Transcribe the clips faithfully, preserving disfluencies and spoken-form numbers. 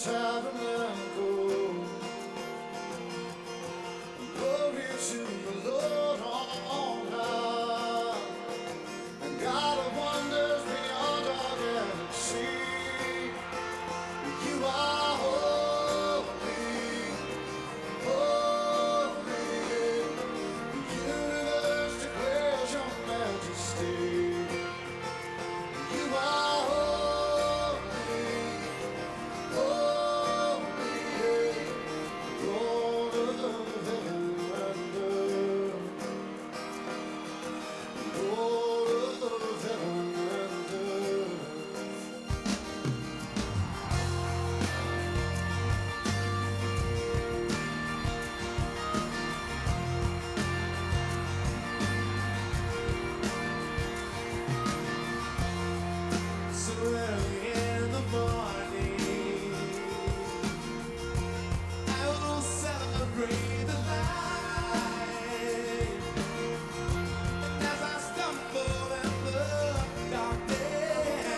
tabernacle. Glory to the Lord on high, and God of wonders beyond our galaxy. You are holy, holy. The universe declares your majesty. You are holy, holy, Lord of heaven and earth, Lord of heaven and earth. So early in the morning, I will celebrate the light. And as I stumble in the darkness,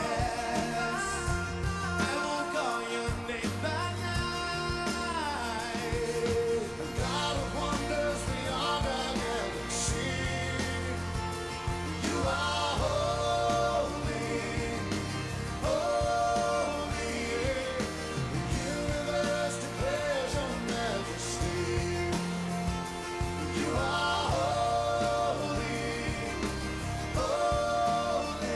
I will call your name by night. God of wonders beyond our galaxy, you are holy, holy. The universe declares your majesty. You are holy, holy,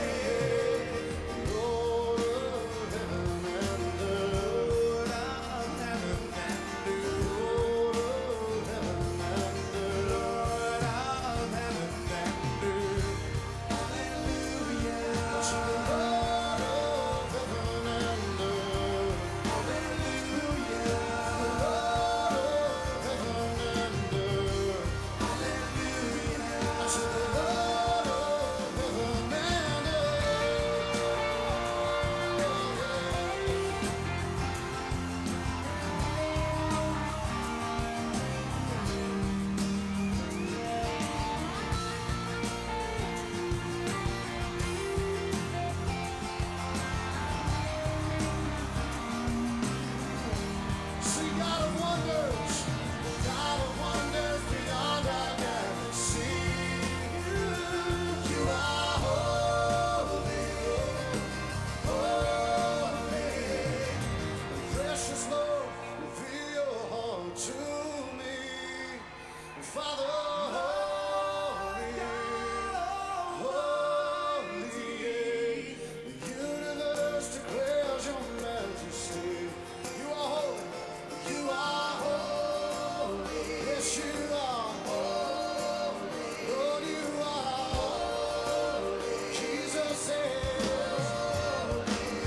Lord of heaven and earth, Lord of heaven and earth, Lord of heaven and earth, Lord of heaven and earth. Hallelujah to the Lord of heaven and earth. Hallelujah, the Lord of heaven and earth. Hallelujah to the Lord of heaven and earth. See, God of wonders, God of wonders beyond our galaxy. You are holy, holy. Precious Lord, reveal your heart to me. Father, holy, holy. The universe declares your majesty. You are holy, you are holy. Yes, you are holy. Lord, you are holy. Jesus is holy.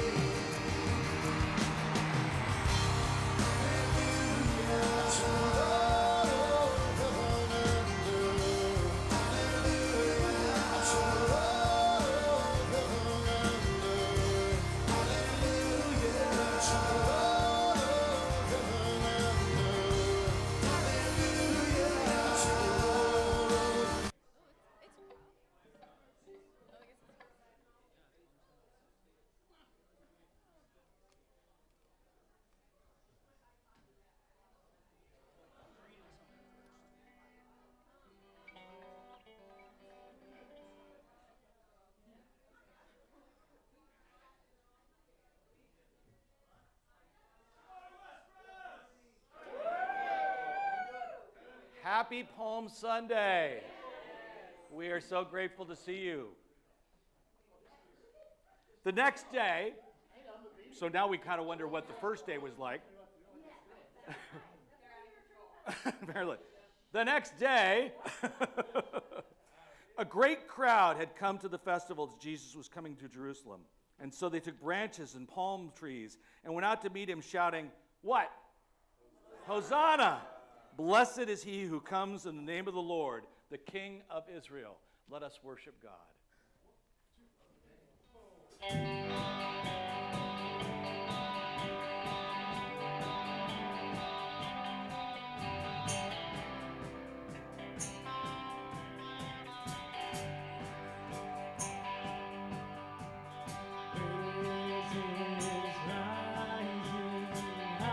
Hallelujah to the Lord of heaven and earth. Hallelujah to the Lord of heaven and earth. Hallelujah to the Lord of heaven and earth. Hallelujah to the Lord. Happy Palm Sunday. We are so grateful to see you. The next day, so now we kind of wonder what the first day was like. Apparently. The next day, a great crowd had come to the festival as Jesus was coming to Jerusalem. And so they took branches and palm trees and went out to meet him shouting, what? Hosanna! Blessed is he who comes in the name of the Lord, the King of Israel. Let us worship God. Praise is rising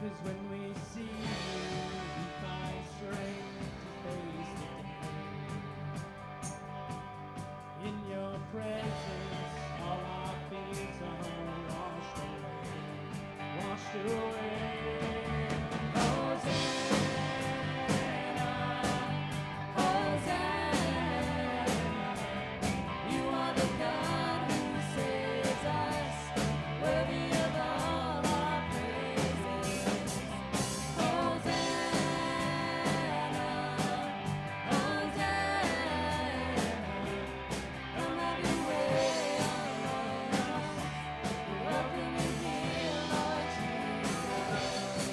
'Cause when we see you, we find strength to face the day. In your presence, all our fears are washed away, washed away. Hosanna, Hosanna, you are the God who saves us, worthy of all our praises. Hosanna, Hosanna, come have your way among us. We welcome you here, Lord Jesus.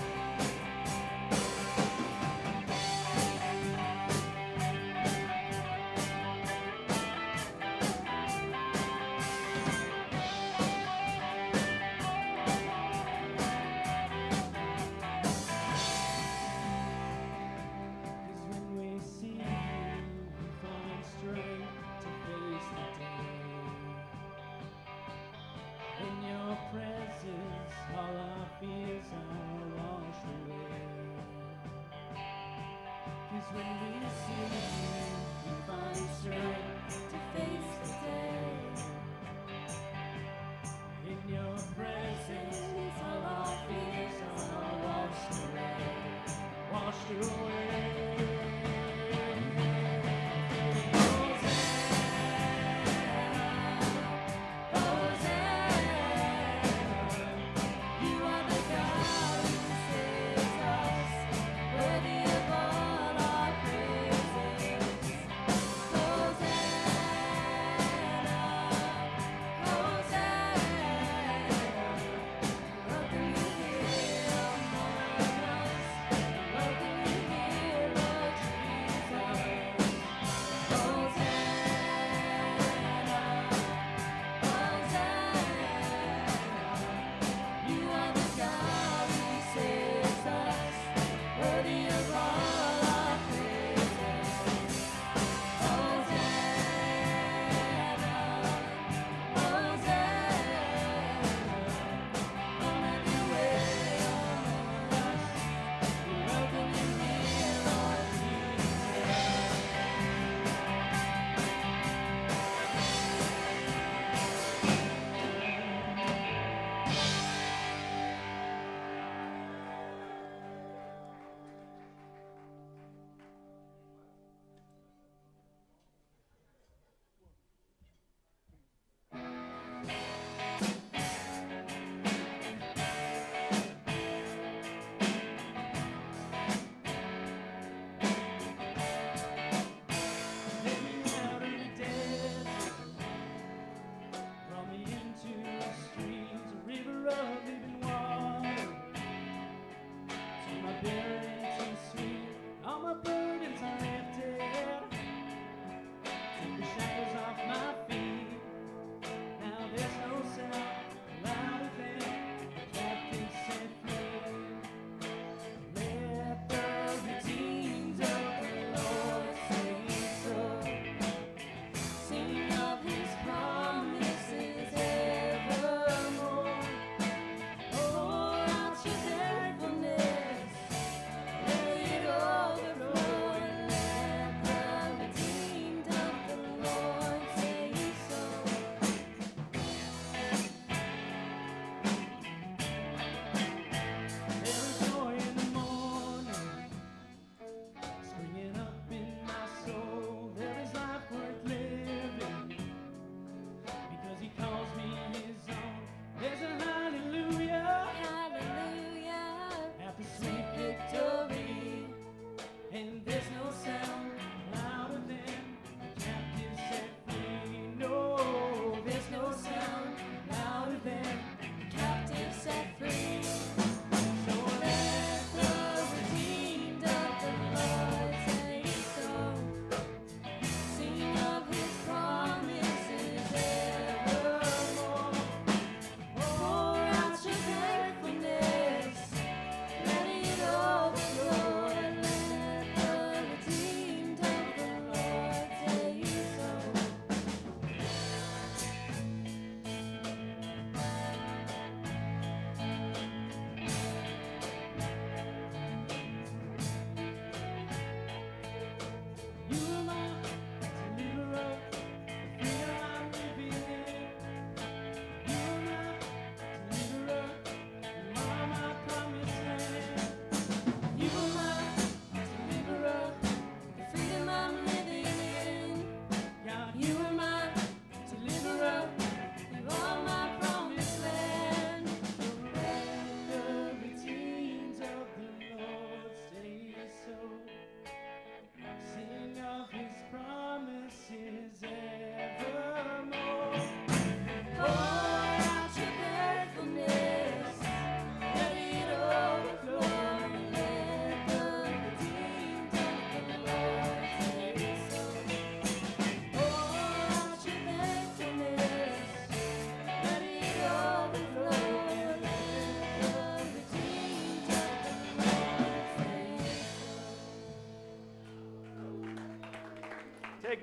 Cause when we see you, we find strength to face the day. In your presence, all our fears are washed away. Cause when we see you, we find strength to face the day. In your presence, all our fears are washed away, washed away. You are the God who saves us, worthy of all our praises. Hosanna, Hosanna, welcome you here among us. Welcome you here,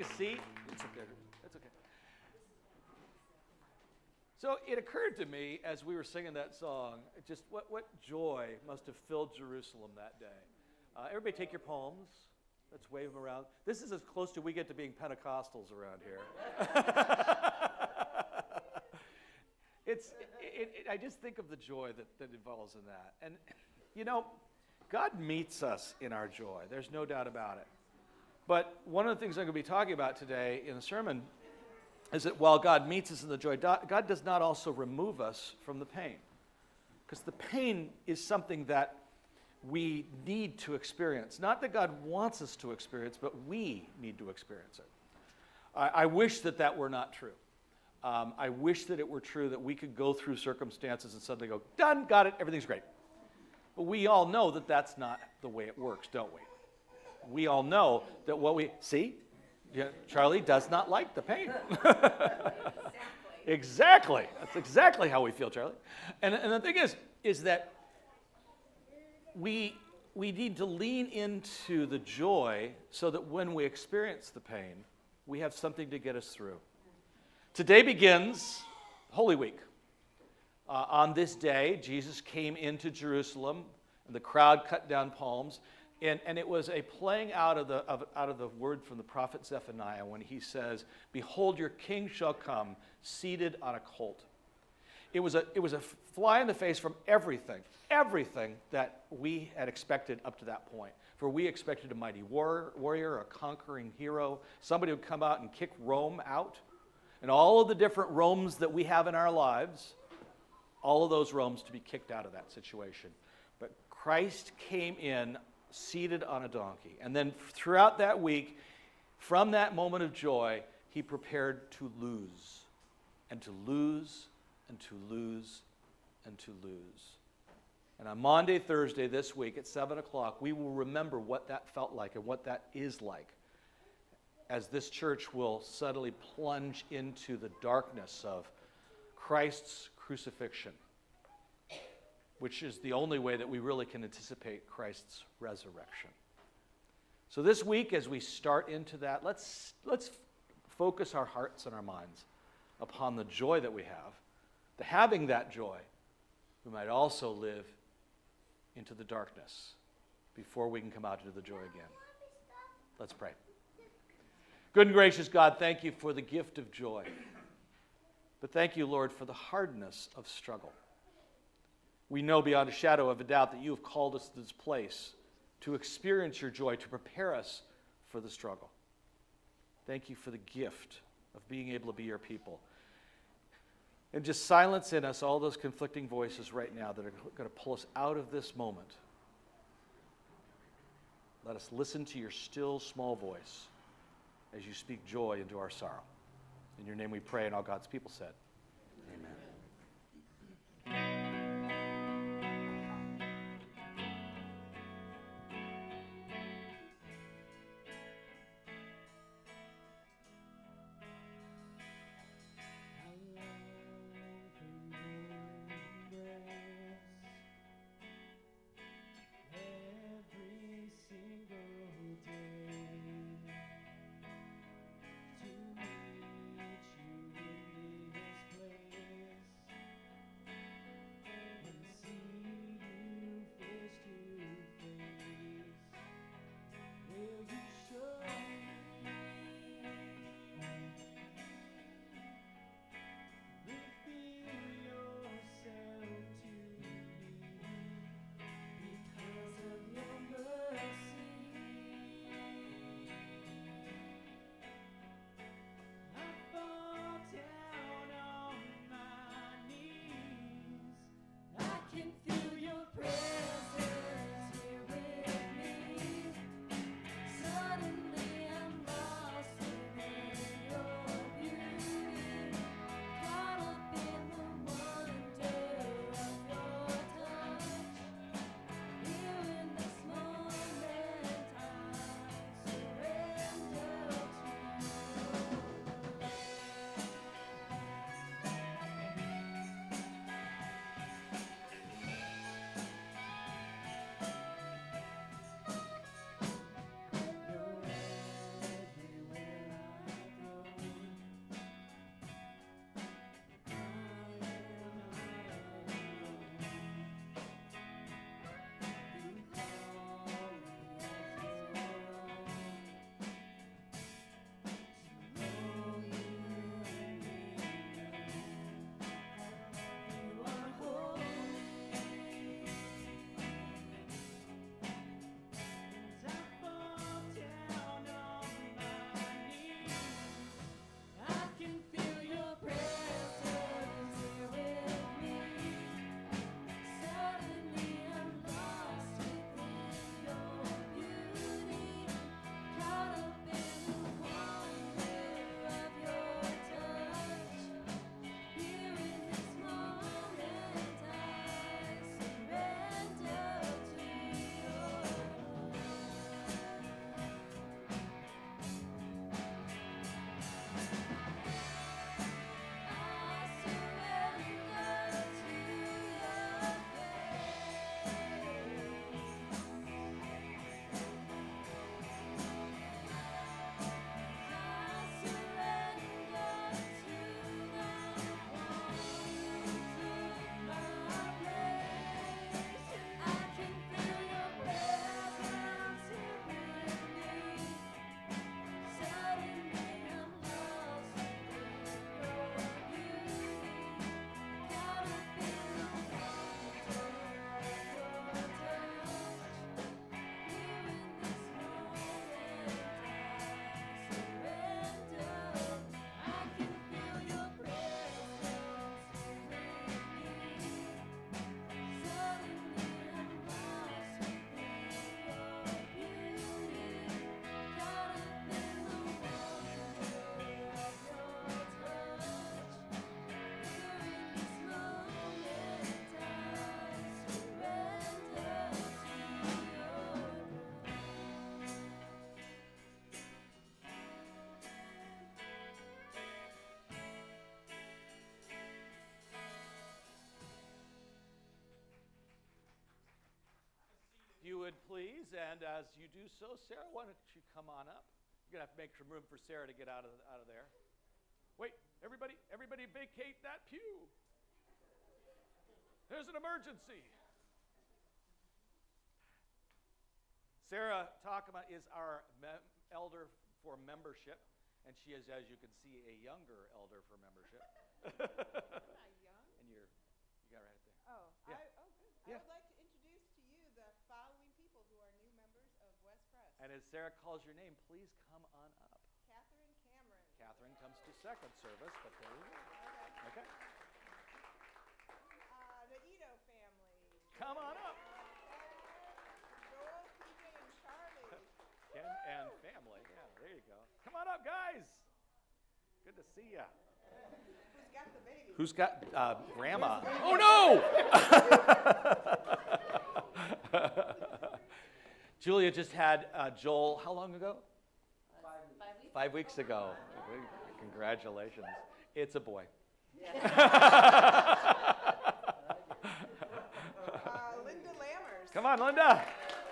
a seat. It's okay. That's okay. So it occurred to me as we were singing that song, just what, what joy must have filled Jerusalem that day. Uh, everybody take your palms. Let's wave them around. This is as close to we get to being Pentecostals around here. it's, it, it, I just think of the joy that, that involves in that. And, you know, God meets us in our joy. There's no doubt about it. But one of the things I'm going to be talking about today in the sermon is that while God meets us in the joy, God does not also remove us from the pain. Because the pain is something that we need to experience. Not that God wants us to experience, but we need to experience it. I, I wish that that were not true. Um, I wish that it were true that we could go through circumstances and suddenly go, done, got it, everything's great. But we all know that that's not the way it works, don't we? We all know that what we, see? Yeah, Charlie does not like the pain. Exactly. Exactly. That's exactly how we feel, Charlie. And, and the thing is, is that we, we need to lean into the joy so that when we experience the pain, we have something to get us through. Today begins Holy Week. Uh, on this day, Jesus came into Jerusalem, and the crowd cut down palms. And, and it was a playing out of, the, of, out of the word from the prophet Zephaniah when he says, "Behold, your king shall come, seated on a colt." It was a, it was a fly in the face from everything, everything that we had expected up to that point. For we expected a mighty war, warrior, a conquering hero, somebody who would come out and kick Rome out. And all of the different Romes that we have in our lives, all of those Romes to be kicked out of that situation. But Christ came in seated on a donkey. And then throughout that week, from that moment of joy, he prepared to lose, and to lose, and to lose, and to lose. And on Maundy, Thursday this week at seven o'clock, we will remember what that felt like and what that is like as this church will subtly plunge into the darkness of Christ's crucifixion, which is the only way that we really can anticipate Christ's resurrection. So this week, as we start into that, let's, let's focus our hearts and our minds upon the joy that we have. The having that joy, we might also live into the darkness before we can come out into the joy again. Let's pray. Good and gracious God, thank you for the gift of joy. But thank you, Lord, for the hardness of struggle. We know beyond a shadow of a doubt that you have called us to this place to experience your joy, to prepare us for the struggle. Thank you for the gift of being able to be your people. And just silence in us all those conflicting voices right now that are going to pull us out of this moment. Let us listen to your still, small voice as you speak joy into our sorrow. In your name we pray, and all God's people said, amen. would please, and as you do so, Sarah, why don't you come on up? You're gonna have to make some room for Sarah to get out of out of there. Wait, everybody, everybody, vacate that pew. There's an emergency. Sarah Takama is our me- elder for membership, and she is, as you can see, a younger elder for membership. I'm not young. And you're, you got right there. Oh, Yeah. I, oh, good. Yeah. I would like to introduce to you the following people who are new members of West Press. And as Sarah calls your name, please come on up. Catherine Cameron. Catherine comes to second service, but there you go. Okay. Okay. Uh, the Ito family. Come on up. Joel, P J, and Charlie. Ken and family. Yeah, there you go. Come on up, guys. Good to see ya. Who's got the baby? Who's got uh, grandma? Oh no! Julia just had uh, Joel. How long ago? Five weeks. Five weeks ago. Congratulations. It's a boy. Uh, Linda Lammers. Come on, Linda.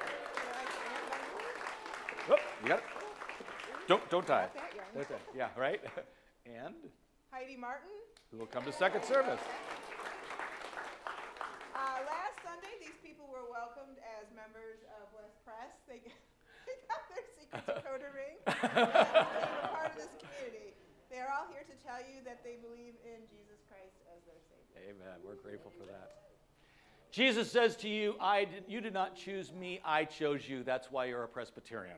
Oh, you got it. Don't don't tie. Not that young. Don't tie. Yeah, right. And Heidi Martin. who will come to second service? Uh, last Sunday, these people were welcomed as members of West Press. They got, they got their secret decoder ring and became a part of this community. They are all here to tell you that they believe in Jesus Christ as their Savior. Amen. We're grateful for that. Jesus says to you, I did, you did not choose me, I chose you. That's why you're a Presbyterian.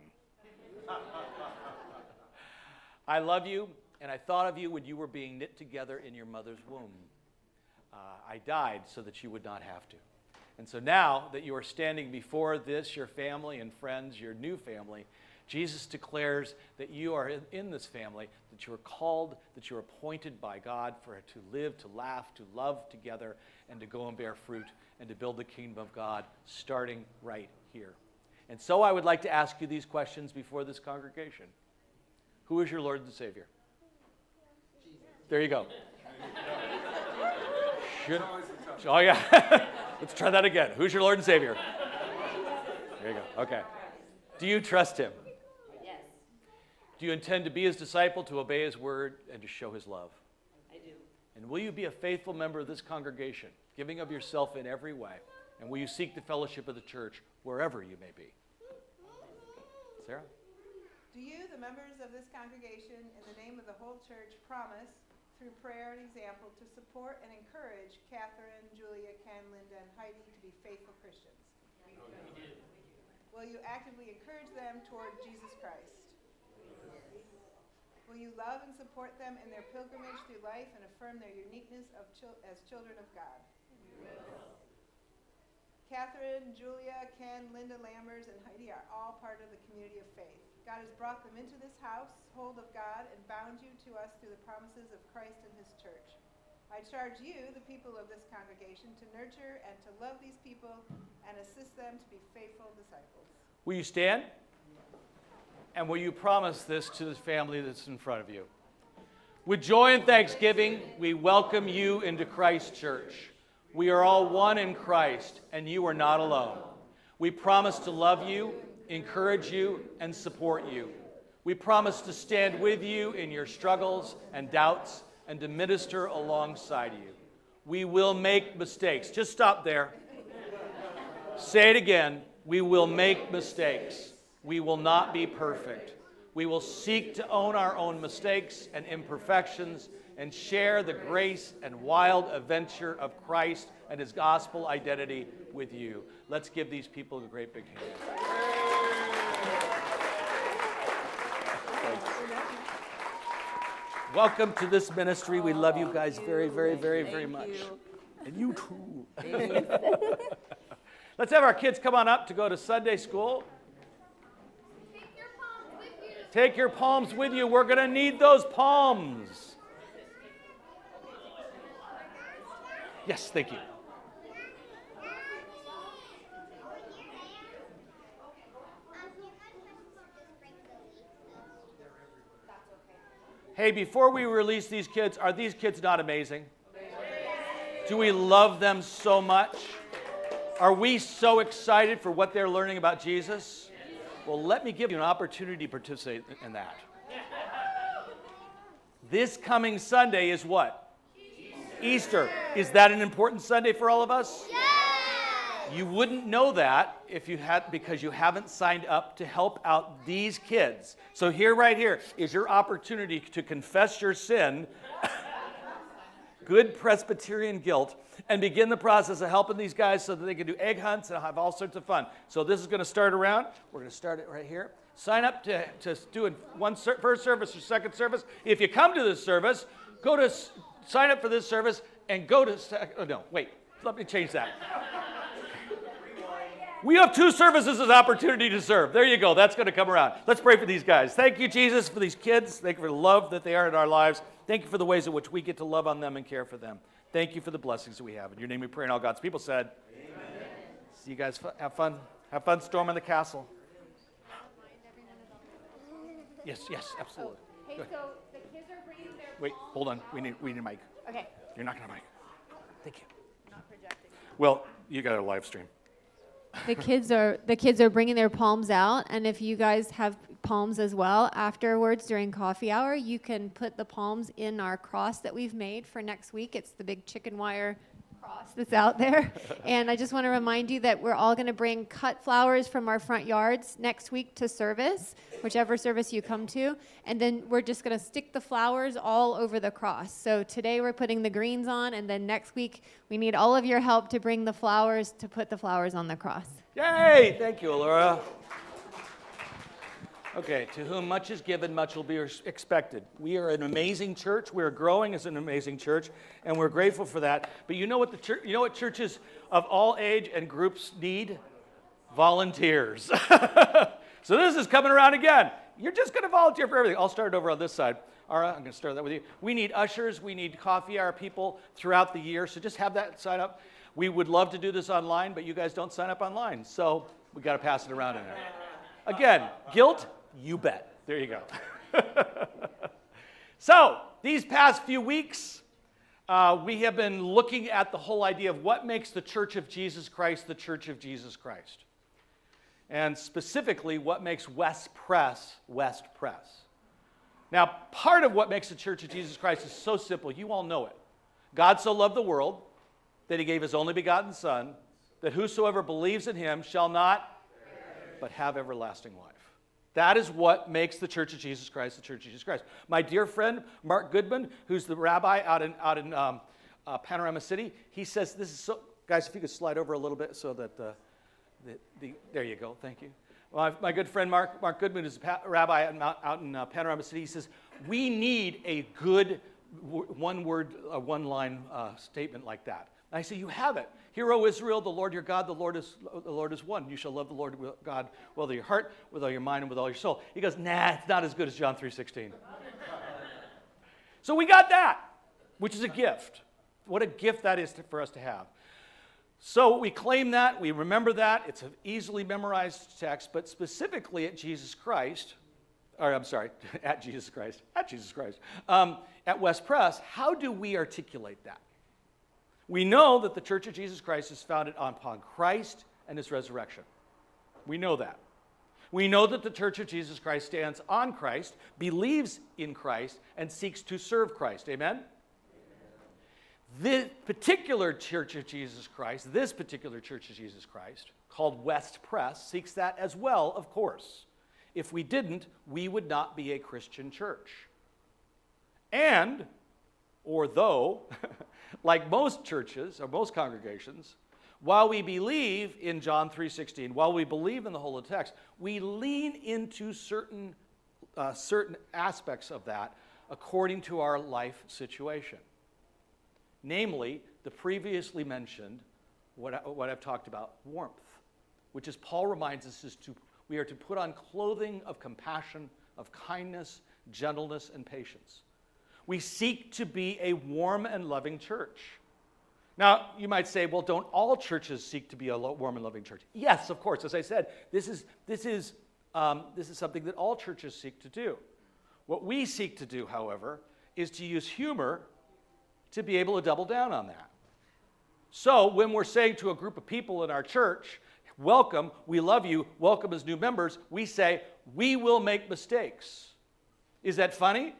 I love you, and I thought of you when you were being knit together in your mother's womb. Uh, I died so that you would not have to. And so now that you are standing before this, your family and friends, your new family, Jesus declares that you are in, in this family, that you are called, that you are appointed by God for to live, to laugh, to love together, and to go and bear fruit, and to build the kingdom of God, starting right here. And so I would like to ask you these questions before this congregation. Who is your Lord and Savior? Jesus. There you go. Should, oh, yeah. Let's try that again. Who's your Lord and Savior? There you go. Okay. Do you trust him? Yes, Do you intend to be his disciple, to obey his word, and to show his love? I do. And will you be a faithful member of this congregation, giving of yourself in every way? And will you seek the fellowship of the church wherever you may be? Sarah? Do you, the members of this congregation, in the name of the whole church, promise, through prayer and example, to support and encourage Catherine, Julia, Ken, Linda, and Heidi to be faithful Christians? We do. Will you actively encourage them toward Jesus Christ? Will you love and support them in their pilgrimage through life and affirm their uniqueness of chil- as children of God? We will. Catherine, Julia, Ken, Linda Lammers, and Heidi are all part of the community of faith. God has brought them into this household of God and bound you to us through the promises of Christ and his church. I charge you, the people of this congregation, to nurture and to love these people and assist them to be faithful disciples. Will you stand? And will you promise this to the family that's in front of you? With joy and thanksgiving, we welcome you into Christ's church. We are all one in Christ, and you are not alone. We promise to love you, encourage you, and support you. We promise to stand with you in your struggles and doubts and to minister alongside you. We will make mistakes. Just stop there. Say it again. We will make mistakes. We will not be perfect. We will seek to own our own mistakes and imperfections and share the grace and wild adventure of Christ and his gospel identity with you. Let's give these people a great big hand. Welcome to this ministry. We love you guys very, very, very, very much. And you too. Let's have our kids come on up to go to Sunday school. Take your palms with you. Take your palms with you. We're going to need those palms. Yes, thank you. Hey, before we release these kids, are these kids not amazing? Do we love them so much? Are we so excited for what they're learning about Jesus? Well, let me give you an opportunity to participate in that. This coming Sunday is what? Easter. Easter. Is that an important Sunday for all of us? Yeah. You wouldn't know that if you had, because you haven't signed up to help out these kids. So here, right here, is your opportunity to confess your sin, good Presbyterian guilt, and begin the process of helping these guys so that they can do egg hunts and have all sorts of fun. So this is going to start around. We're going to start it right here. Sign up to, to do it one ser- first service or second service. If you come to this service, go to s- sign up for this service and go to, sec- oh no, wait, let me change that. We have two services as opportunity to serve. There you go. That's going to come around. Let's pray for these guys. Thank you, Jesus, for these kids. Thank you for the love that they are in our lives. Thank you for the ways in which we get to love on them and care for them. Thank you for the blessings that we have. In your name we pray, and all God's people said, amen. See you guys. Have fun. Have fun storming the castle. Yes, yes, absolutely. Hey, Go ahead. so the kids are bringing their Wait, palms hold on. We out. need, we need a mic. Okay, You're not going to mic. Thank you. not projecting. Well, you got a live stream. The kids are the kids are bringing their palms out, and if you guys have palms as well, afterwards during coffee hour, you can put the palms in our cross that we've made for next week. It's the big chicken wire cross that's out there. And I just want to remind you that we're all going to bring cut flowers from our front yards next week to service, whichever service you come to, and then we're just going to stick the flowers all over the cross. So today we're putting the greens on, and then next week we need all of your help to bring the flowers, to put the flowers on the cross. Yay! Thank you, Laura. Okay, to whom much is given, much will be expected. We are an amazing church. We're growing as an amazing church, and we're grateful for that. But you know what the church, you know what churches of all age and groups need? Volunteers. So this is coming around again. You're just going to volunteer for everything. I'll start over on this side. Ara, I'm going to start that with you. We need ushers. We need coffee hour people throughout the year. So just have that sign up. We would love to do this online, but you guys don't sign up online. So we got to pass it around in there. Again, guilt. You bet. There you go. So, these past few weeks, uh, we have been looking at the whole idea of what makes the Church of Jesus Christ the Church of Jesus Christ. And specifically, what makes West Press West Press. Now, part of what makes the Church of Jesus Christ is so simple. You all know it. God so loved the world that he gave his only begotten Son, that whosoever believes in him shall not, but have everlasting life. That is what makes the Church of Jesus Christ the Church of Jesus Christ. My dear friend, Mark Goodman, who's the rabbi out in, out in um, uh, Panorama City, he says this is so, guys, if you could slide over a little bit so that, uh, the, the, there you go, thank you. My, my good friend Mark, Mark Goodman is a pa- rabbi out, out in uh, Panorama City. He says, we need a good w- one-word, uh, one-line uh, statement like that. And I say, you have it. Hear, O Israel, the Lord your God, the Lord is the Lord is one. You shall love the Lord God with all your heart, with all your mind, and with all your soul. He goes, nah, it's not as good as John three sixteen. So we got that, which is a gift. What a gift that is to, for us to have. So we claim that, we remember that. It's an easily memorized text, but specifically at Jesus Christ, or I'm sorry, at Jesus Christ, at Jesus Christ, um, at West Press, how do we articulate that? We know that the Church of Jesus Christ is founded upon Christ and his resurrection. We know that. We know that the Church of Jesus Christ stands on Christ, believes in Christ, and seeks to serve Christ. Amen? This particular Church of Jesus Christ, this particular Church of Jesus Christ, called West Press, seeks that as well, of course. If we didn't, we would not be a Christian church. And, or though, like most churches, or most congregations, while we believe in John three sixteen, while we believe in the whole of the text, we lean into certain, uh, certain aspects of that according to our life situation. Namely, the previously mentioned, what, I, what I've talked about, warmth, which, as Paul reminds us, is to, we are to put on clothing of compassion, of kindness, gentleness, and patience. We seek to be a warm and loving church. Now, you might say, well, don't all churches seek to be a warm and loving church? Yes, of course. As I said, this is, this is, um, this is something that all churches seek to do. What we seek to do, however, is to use humor to be able to double down on that. So when we're saying to a group of people in our church, welcome, we love you, welcome as new members, we say, we will make mistakes. Is that funny?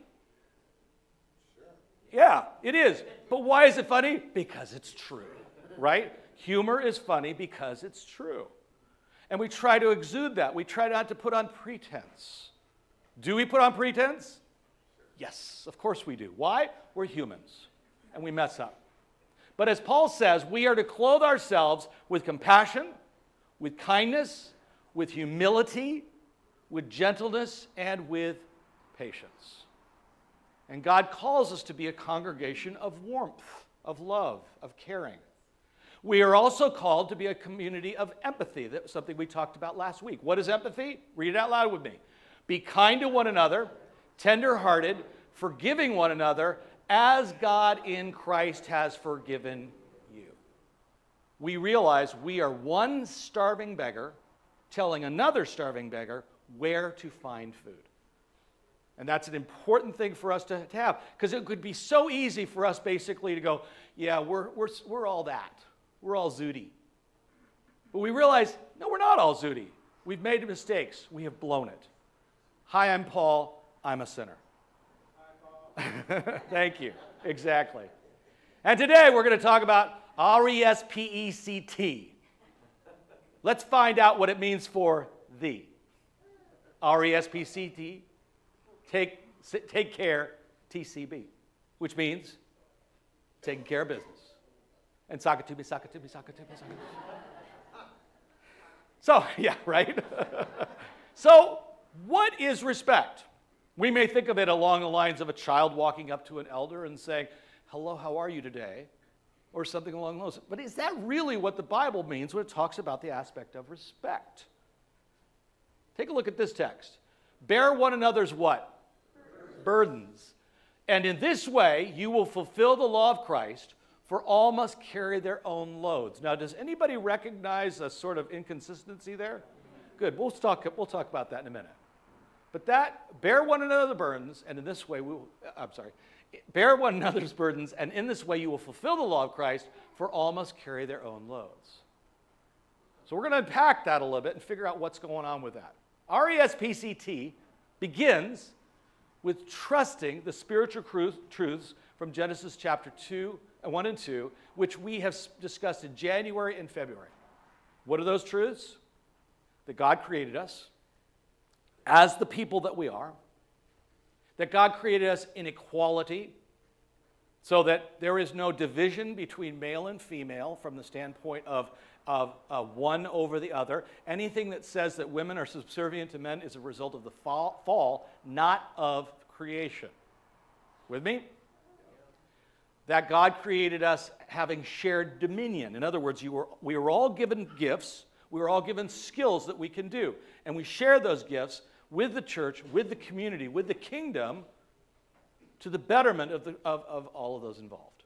Sure. Yeah, it is. But why is it funny? Because it's true, right? Humor is funny because it's true. And we try to exude that. We try not to put on pretense. Do we put on pretense? Yes, of course we do. Why? We're humans, and we mess up. But as Paul says, we are to clothe ourselves with compassion, with kindness, with humility, with gentleness, and with patience. And God calls us to be a congregation of warmth, of love, of caring. We are also called to be a community of empathy. That was something we talked about last week. What is empathy? Read it out loud with me. Be kind to one another, tender-hearted, forgiving one another, as God in Christ has forgiven you. We realize we are one starving beggar telling another starving beggar where to find food. And that's an important thing for us to, to have, because it could be so easy for us basically to go, yeah, we're, we're, we're all that. We're all zooty. But we realize, no, we're not all zooty. We've made mistakes. We have blown it. Hi, I'm Paul. I'm a sinner. Hi, Paul. Thank you. Exactly. And today we're going to talk about R E S P E C T. Let's find out what it means for thee. R E S P C T, take, take care, T C B, which means taking care of business. And Sakatubi, Sakatubi, Sakatubi, Sakatubi. So, yeah, right? So, what is respect? We may think of it along the lines of a child walking up to an elder and saying, hello, how are you today? Or something along those. But is that really what the Bible means when it talks about the aspect of respect? Take a look at this text. Bear one another's what? Burdens. Burdens. And in this way, you will fulfill the law of Christ, for all must carry their own loads. Now, does anybody recognize a sort of inconsistency there? Good. We'll talk, we'll talk about that in a minute. But that, bear one another's burdens, and in this way, we will, I'm sorry, bear one another's burdens, and in this way you will fulfill the law of Christ, for all must carry their own loads. So we're going to unpack that a little bit and figure out what's going on with that. R E S P C T begins with trusting the spiritual truths from Genesis chapter two, one and two, which we have discussed in January and February. What are those truths? That God created us as the people that we are, that God created us in equality, so that there is no division between male and female from the standpoint of, of uh, one over the other. Anything that says that women are subservient to men is a result of the fall, fall not of creation. With me? That God created us having shared dominion. In other words, you were, we were all given gifts. We were all given skills that we can do. And we share those gifts with the church, with the community, with the kingdom, to the betterment of, the, of, of all of those involved.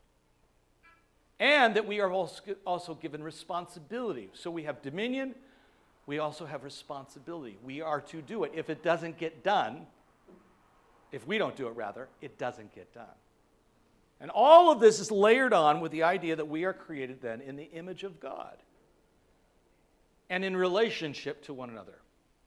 And that we are also given responsibility. So we have dominion, we also have responsibility. We are to do it. If it doesn't get done, if we don't do it rather, it doesn't get done. And all of this is layered on with the idea that we are created then in the image of God and in relationship to one another.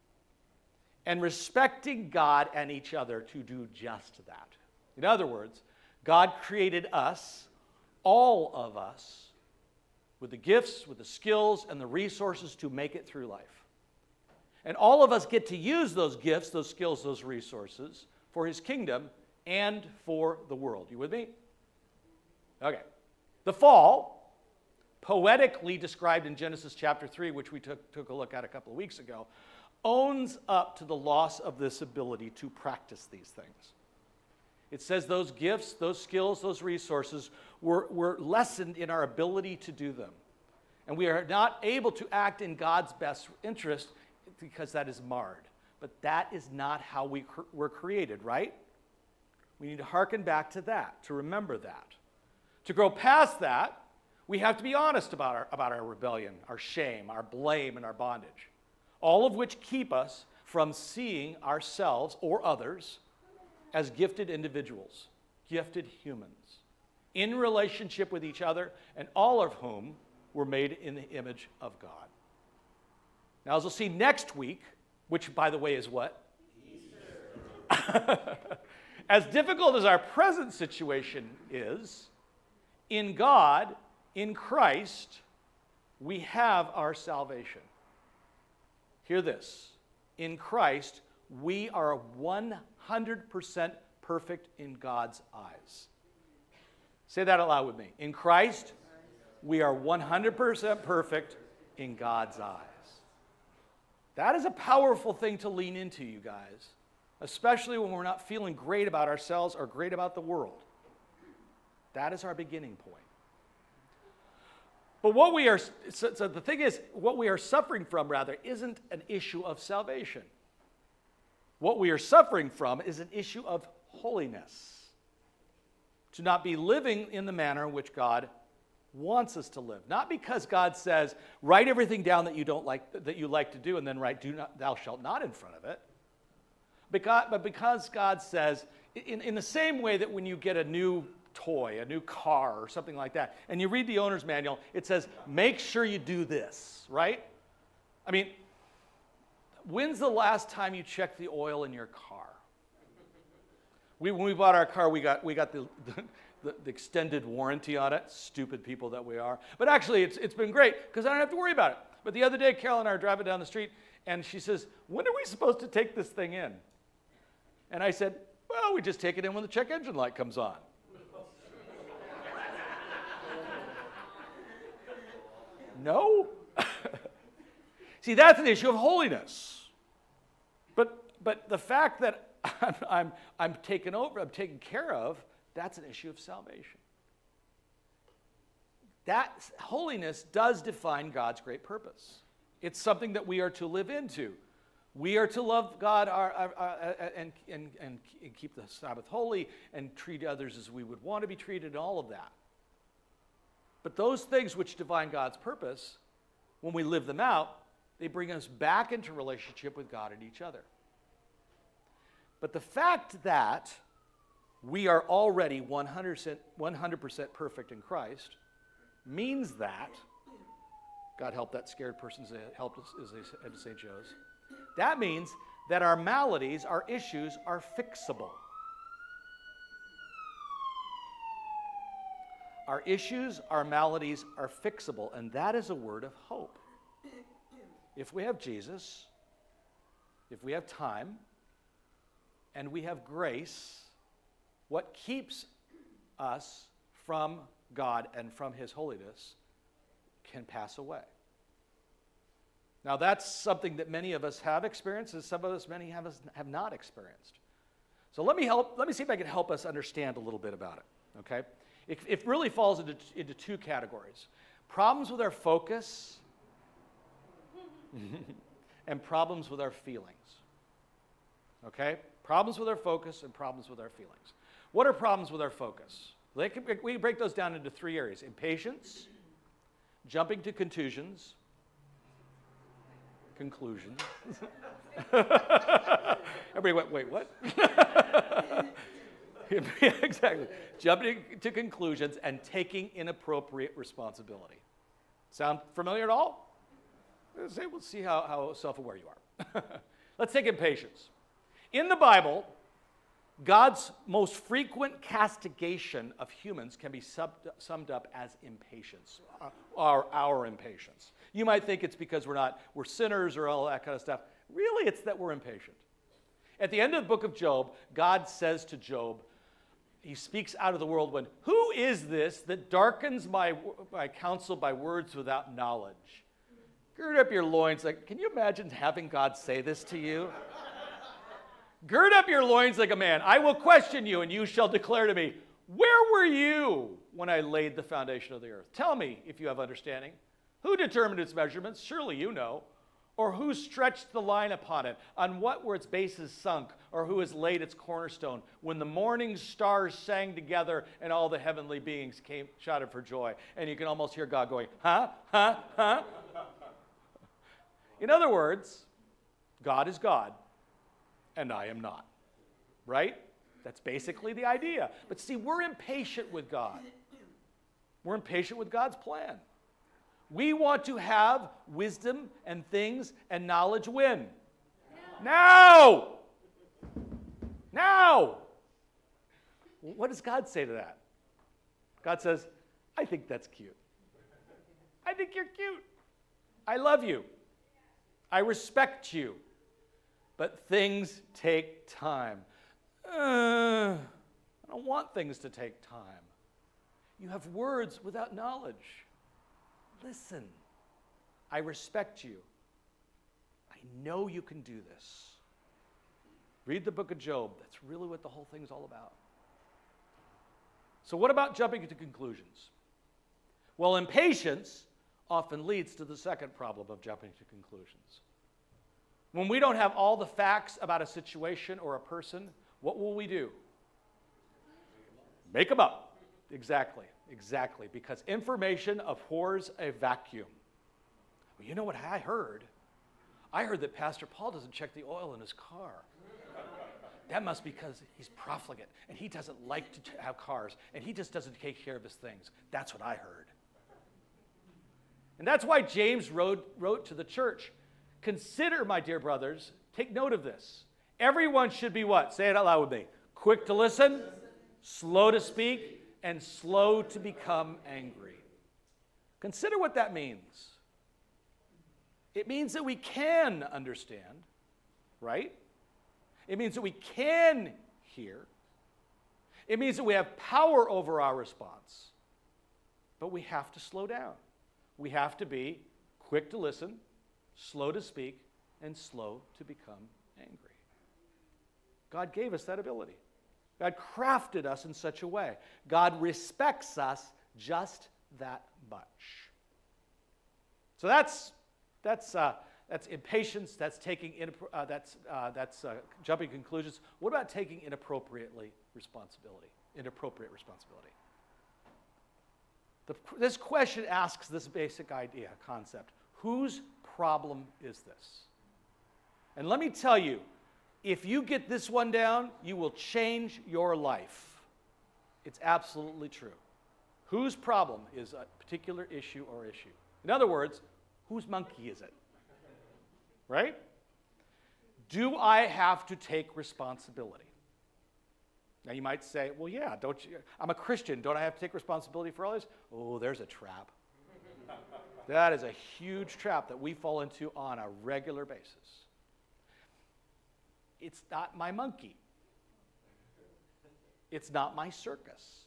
And respecting God and each other to do just that. In other words, God created us, all of us, with the gifts, with the skills, and the resources to make it through life. And all of us get to use those gifts, those skills, those resources for His kingdom and for the world. You with me? Okay. The fall, poetically described in Genesis chapter three, which we took, took a look at a couple of weeks ago, owns up to the loss of this ability to practice these things. It says those gifts, those skills, those resources were, were lessened in our ability to do them. And we are not able to act in God's best interest because that is marred. But that is not how we cr- were created, right? We need to hearken back to that, to remember that. To grow past that, we have to be honest about our, about our rebellion, our shame, our blame, and our bondage. All of which keep us from seeing ourselves or others as gifted individuals, gifted humans. in relationship with each other, and all of whom were made in the image of God. Now, as we'll see next week, which, by the way, is what? Easter. As difficult as our present situation is, in God, in Christ, we have our salvation. Hear this. In Christ, we are one hundred percent perfect in God's eyes. Say that out loud with me. In Christ, we are one hundred percent perfect in God's eyes. That is a powerful thing to lean into, you guys, especially when we're not feeling great about ourselves or great about the world. That is our beginning point. But what we are, so, so the thing is, what we are suffering from, rather, isn't an issue of salvation. What we are suffering from is an issue of holiness. To not be living in the manner in which God wants us to live. Not because God says, write everything down that you don't like, that you like to do, and then write, do not, thou shalt not in front of it. Because, but because God says, in, in the same way that when you get a new toy, a new car, or something like that, and you read the owner's manual, it says, make sure you do this, right? I mean, when's the last time you checked the oil in your car? We, when we bought our car, we got, we got the, the, the extended warranty on it. Stupid people that we are. But actually, it's, it's been great because I don't have to worry about it. But the other day, Carol and I are driving down the street, and she says, when are we supposed to take this thing in? And I said, well, we just take it in when the check engine light comes on. No? See, that's an issue of holiness. But, but the fact that I'm, I'm, I'm taken over, I'm taken care of, that's an issue of salvation. That holiness does define God's great purpose. It's something that we are to live into. We are to love God our, our, our, and, and, and keep the Sabbath holy and treat others as we would want to be treated and all of that. But those things which define God's purpose, when we live them out, they bring us back into relationship with God and each other. But the fact that we are already one hundred percent perfect in Christ means that, God help that scared person as they helped us as they said to Saint Joe's, that means that our maladies, our issues are fixable. Our issues, our maladies are fixable, and that is a word of hope. If we have Jesus, if we have time, and we have grace, what keeps us from God and from His holiness can pass away. Now, that's something that many of us have experienced, and some of us, many of us have not experienced. So let me help. Let me see if I can help us understand a little bit about it. Okay, it, it really falls into, into two categories: problems with our focus and problems with our feelings. Okay, problems with our focus and problems with our feelings. What are problems with our focus? We can break those down into three areas: impatience, jumping to conclusions. Conclusions. Everybody went, wait, what? Yeah, exactly. Jumping to conclusions and taking inappropriate responsibility. Sound familiar at all? Let's say, we'll see how, how self-aware you are. Let's take impatience. In the Bible, God's most frequent castigation of humans can be sub- summed up as impatience, uh, our, our impatience. You might think it's because we're not, we're sinners or all that kind of stuff. Really, it's that we're impatient. At the end of the book of Job, God says to Job, he speaks out of the whirlwind, who is this that darkens my, my counsel by words without knowledge? Gird up your loins. Like, can you imagine having God say this to you? Gird up your loins like a man. I will question you, and you shall declare to me, where were you when I laid the foundation of the earth? Tell me if you have understanding. Who determined its measurements? Surely you know. Or who stretched the line upon it? On what were its bases sunk? Or who has laid its cornerstone? When the morning stars sang together and all the heavenly beings came, shouted for joy. And you can almost hear God going, huh, huh, huh? In other words, God is God, and I am not. Right? That's basically the idea. But see, we're impatient with God. We're impatient with God's plan. We want to have wisdom and things and knowledge when? Now! Now! What does God say to that? God says, I think that's cute. I think you're cute. I love you. I respect you. But things take time. Uh, I don't want things to take time. You have words without knowledge. Listen, I respect you. I know you can do this. Read the book of Job. That's really what the whole thing's all about. So what about jumping to conclusions? Well, impatience often leads to the second problem of jumping to conclusions. When we don't have all the facts about a situation or a person, what will we do? Make them up. Exactly, exactly. Because information abhors a vacuum. Well, you know what I heard? I heard that Pastor Paul doesn't check the oil in his car. That must be because he's profligate, and he doesn't like to have cars, and he just doesn't take care of his things. That's what I heard. And that's why James wrote, wrote to the church, consider, my dear brothers, take note of this. Everyone should be what? Say it out loud with me. Quick to listen, slow to speak, and slow to become angry. Consider what that means. It means that we can understand, right? It means that we can hear. It means that we have power over our response. But we have to slow down. We have to be quick to listen, slow to speak, and slow to become angry. God gave us that ability. God crafted us in such a way. God respects us just that much. So that's that's uh, that's impatience. That's taking in, uh, that's uh, that's uh, jumping conclusions. What about taking inappropriately responsibility? Inappropriate responsibility. The, this question asks this basic idea, concept: whose problem is this? And let me tell you, if you get this one down, you will change your life. It's absolutely true. Whose problem is a particular issue or issue? In other words, whose monkey is it? Right? Do I have to take responsibility? Now you might say, well, yeah, don't you? I'm a Christian. Don't I have to take responsibility for others? Oh, there's a trap. That is a huge trap that we fall into on a regular basis. It's not my monkey. It's not my circus.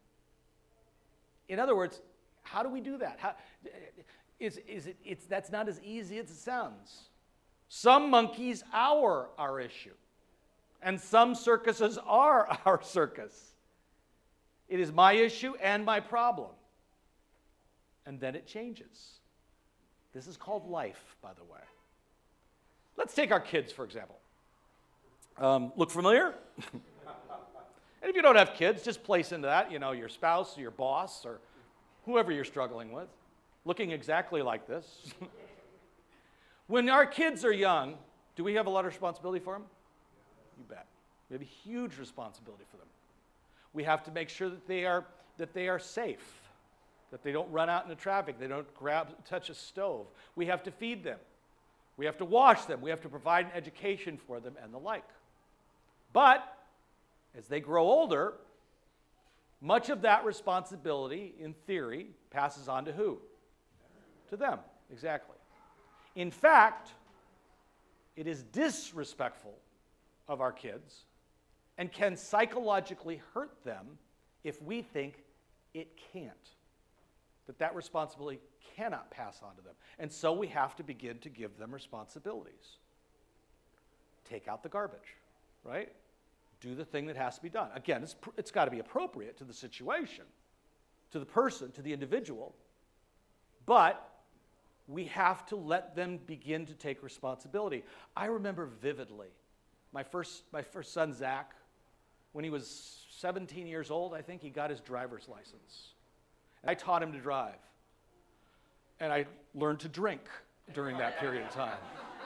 In other words, how do we do that? How, is, is it, it's, that's not as easy as it sounds. Some monkeys are our issue, and some circuses are our circus. It is my issue and my problem. And then it changes. This is called life, by the way. Let's take our kids, for example. Um, look familiar? And if you don't have kids, just place into that, you know, your spouse or your boss or whoever you're struggling with, looking exactly like this. When our kids are young, do we have a lot of responsibility for them? You bet. We have a huge responsibility for them. We have to make sure that they are, that they are safe, that they don't run out into traffic, they don't grab, touch a stove. We have to feed them. We have to wash them. We have to provide an education for them and the like. But as they grow older, much of that responsibility, in theory, passes on to who? To them, exactly. In fact, it is disrespectful of our kids and can psychologically hurt them if we think it can't, that that responsibility cannot pass on to them. And so we have to begin to give them responsibilities. Take out the garbage, right? Do the thing that has to be done. Again, it's, it's got to be appropriate to the situation, to the person, to the individual. But we have to let them begin to take responsibility. I remember vividly my first, my first son, Zach, when he was seventeen years old, I think he got his driver's license. And I taught him to drive. And I learned to drink during that period of time.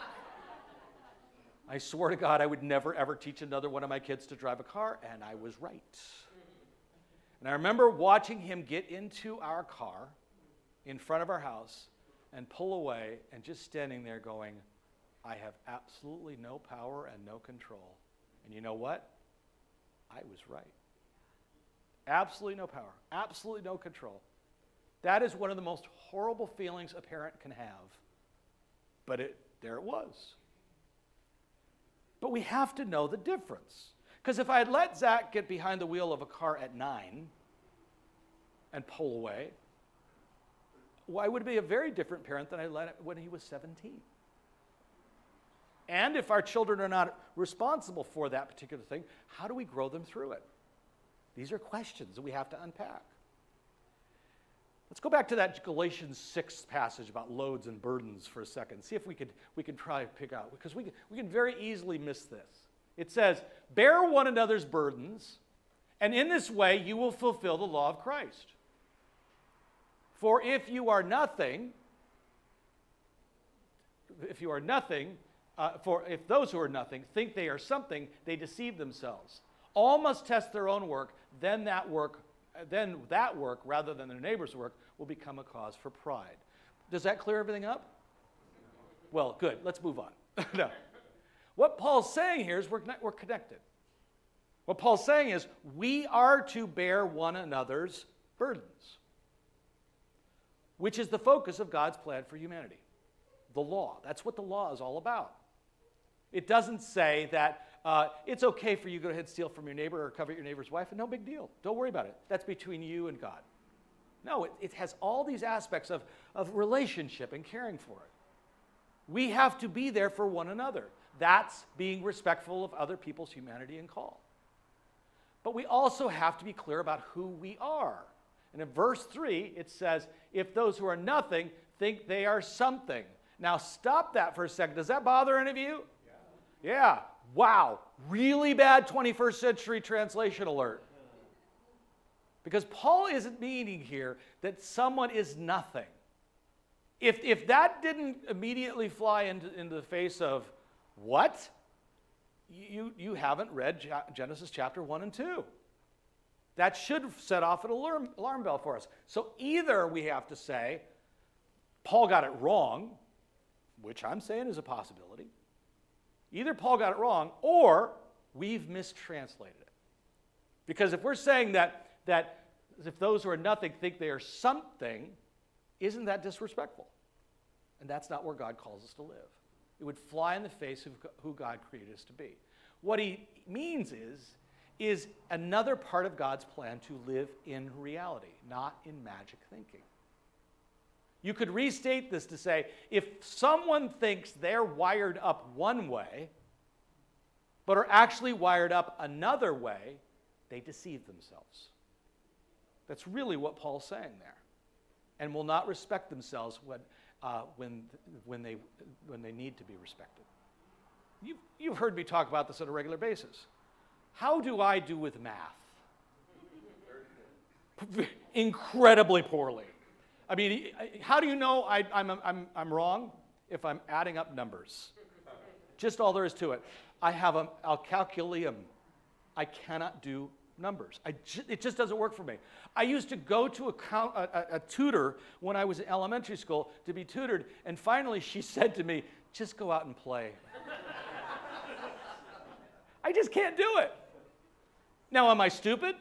I swore to God I would never, ever teach another one of my kids to drive a car, and I was right. And I remember watching him get into our car in front of our house and pull away and just standing there going, I have absolutely no power and no control. And you know what? I was right. Absolutely no power, absolutely no control. That is one of the most horrible feelings a parent can have. But it, there it was. But we have to know the difference. Because if I had let Zach get behind the wheel of a car at nine and pull away, well, I would be a very different parent than I let it when he was seventeen. And if our children are not responsible for that particular thing, how do we grow them through it? These are questions that we have to unpack. Let's go back to that Galatians six passage about loads and burdens for a second. See if we could we can try to pick out, because we can, we can very easily miss this. It says, bear one another's burdens, and in this way you will fulfill the law of Christ. For if you are nothing, if you are nothing, uh, for if those who are nothing think they are something, they deceive themselves. All must test their own work, then that work, then that work, rather than their neighbor's work, will become a cause for pride. Does that clear everything up? Well, good. Let's move on. No. What Paul's saying here is we're, we're connected. What Paul's saying is we are to bear one another's burdens, which is the focus of God's plan for humanity. The law. That's what the law is all about. It doesn't say that uh, it's okay for you to go ahead and steal from your neighbor or covet your neighbor's wife, and no big deal. Don't worry about it. That's between you and God. No, it, it has all these aspects of, of relationship and caring for it. We have to be there for one another. That's being respectful of other people's humanity and call. But we also have to be clear about who we are. And in verse three, it says, if those who are nothing think they are something. Now stop that for a second. Does that bother any of you? Yeah. Yeah. Wow. Really bad twenty-first century translation alert. Because Paul isn't meaning here that someone is nothing. If, if that didn't immediately fly into, into the face of, what? You, you haven't read Genesis chapter one and two. That should set off an alarm, alarm bell for us. So either we have to say, Paul got it wrong, which I'm saying is a possibility. Either Paul got it wrong, or we've mistranslated it. Because if we're saying that, that if those who are nothing think they are something, isn't that disrespectful? And that's not where God calls us to live. It would fly in the face of who God created us to be. What he means is, is another part of God's plan to live in reality, not in magic thinking. You could restate this to say, if someone thinks they're wired up one way, but are actually wired up another way, they deceive themselves. That's really what Paul's saying there. And will not respect themselves when, uh, when, when, they, when they need to be respected. You've, you've heard me talk about this on a regular basis. How do I do with math? Incredibly poorly. I mean, how do you know I, I'm, I'm, I'm wrong? If I'm adding up numbers. Just all there is to it. I have a, a calculium. I cannot do numbers. I ju it just doesn't work for me. I used to go to a, count, a, a tutor when I was in elementary school to be tutored, and finally she said to me, just go out and play. I just can't do it. Now, am I stupid?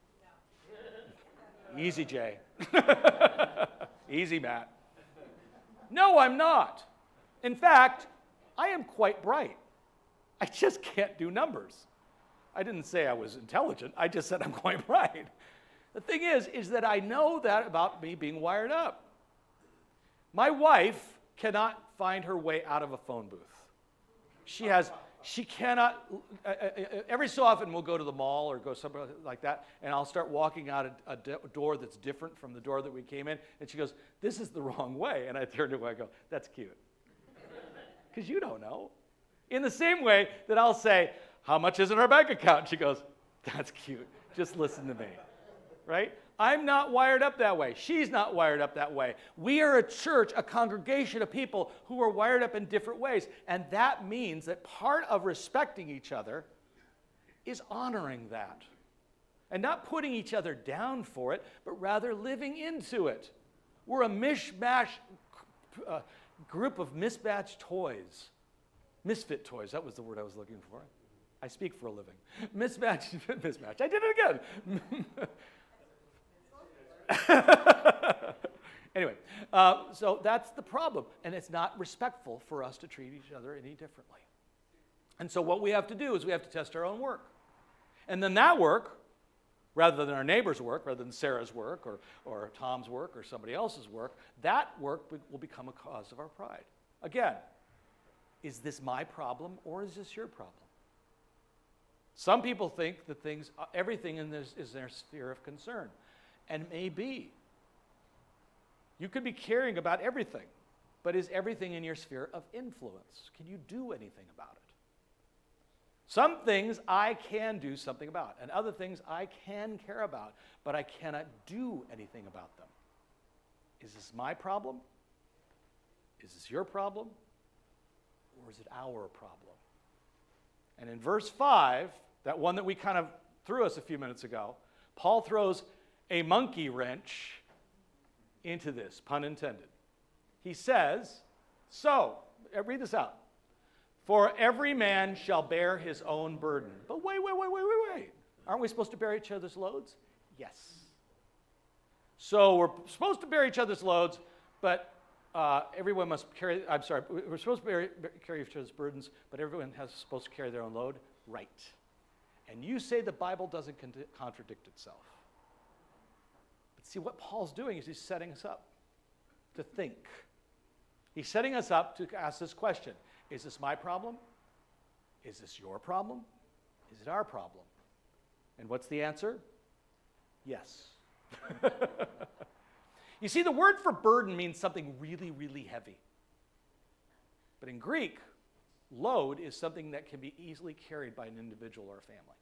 No. Easy, Jay. Easy, Matt. No, I'm not. In fact, I am quite bright. I just can't do numbers. I didn't say I was intelligent. I just said I'm quite bright. The thing is, is that I know that about me being wired up. My wife cannot find her way out of a phone booth. She has, she cannot, uh, uh, every so often we'll go to the mall or go somewhere like that, and I'll start walking out a, a door that's different from the door that we came in, and she goes, this is the wrong way. And I turn to her and I go, that's cute. Because you don't know. In the same way that I'll say, how much is in our bank account? And she goes, that's cute. Just listen to me. Right? I'm not wired up that way. She's not wired up that way. We are a church, a congregation of people who are wired up in different ways. And that means that part of respecting each other is honoring that. And not putting each other down for it, but rather living into it. We're a mishmash uh, group of mismatched toys. Misfit toys, that was the word I was looking for. I speak for a living. Mismatch, mismatch. I did it again. Anyway, uh, so that's the problem. And it's not respectful for us to treat each other any differently. And so what we have to do is we have to test our own work. And then that work, rather than our neighbor's work, rather than Sarah's work or, or Tom's work or somebody else's work, that work will become a cause of our pride. Again, is this my problem or is this your problem? Some people think that things, everything in this is their sphere of concern. And may be. You could be caring about everything, but is everything in your sphere of influence? Can you do anything about it? Some things I can do something about, and other things I can care about, but I cannot do anything about them. Is this my problem? Is this your problem? Or is it our problem? And in verse five, that one that we kind of threw us a few minutes ago, Paul throws a monkey wrench into this, pun intended. He says, so, read this out. For every man shall bear his own burden. But wait, wait, wait, wait, wait, wait. Aren't we supposed to bear each other's loads? Yes. So we're supposed to bear each other's loads, but uh, everyone must carry, I'm sorry, we're supposed to bear, carry each other's burdens, but everyone has supposed to carry their own load? Right. And you say the Bible doesn't con- contradict itself. But see, what Paul's doing is he's setting us up to think. He's setting us up to ask this question. Is this my problem? Is this your problem? Is it our problem? And what's the answer? Yes. You see, the word for burden means something really, really heavy. But in Greek, load is something that can be easily carried by an individual or a family.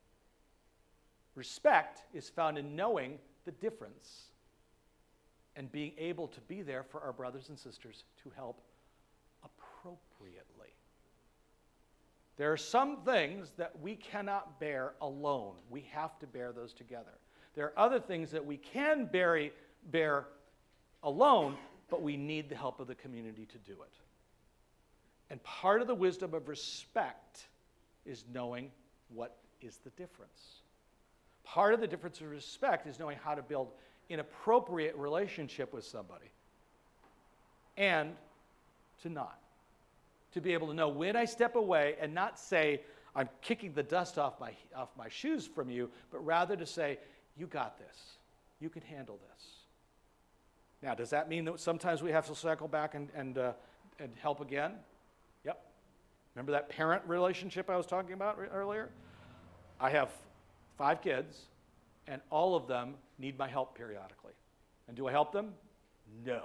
Respect is found in knowing the difference and being able to be there for our brothers and sisters to help appropriately. There are some things that we cannot bear alone. We have to bear those together. There are other things that we can bear, bear alone, but we need the help of the community to do it. And part of the wisdom of respect is knowing what is the difference. Part of the difference of respect is knowing how to build an appropriate relationship with somebody and to not. To be able to know when I step away and not say, I'm kicking the dust off my, off my shoes from you, but rather to say, you got this. You can handle this. Now, does that mean that sometimes we have to cycle back and, and, uh, and help again? Yep. Remember that parent relationship I was talking about earlier? I have five kids, and all of them need my help periodically. And do I help them? No.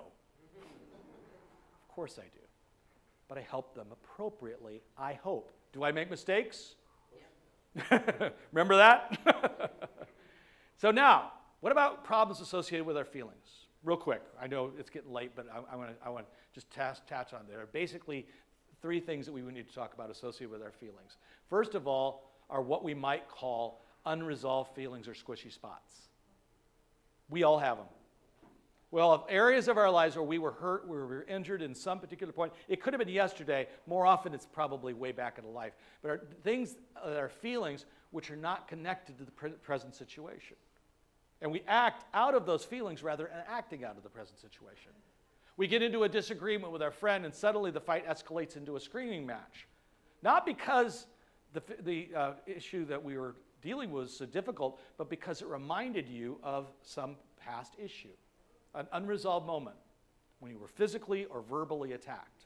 Of course I do. But I help them appropriately, I hope. Do I make mistakes? Yeah. Remember that? So now, what about problems associated with our feelings? Real quick. I know it's getting late, but I, I want to I want to just task, touch on there. Basically, three things that we would need to talk about associated with our feelings. First of all, are what we might call unresolved feelings or squishy spots. We all have them. We all have areas of our lives where we were hurt, where we were injured in some particular point. It could have been yesterday. More often, it's probably way back in life. But are things that are feelings which are not connected to the pre- present situation. And we act out of those feelings rather than acting out of the present situation. We get into a disagreement with our friend, and suddenly the fight escalates into a screaming match. Not because the, the uh, issue that we were dealing with was so difficult, but because it reminded you of some past issue. An unresolved moment when you were physically or verbally attacked.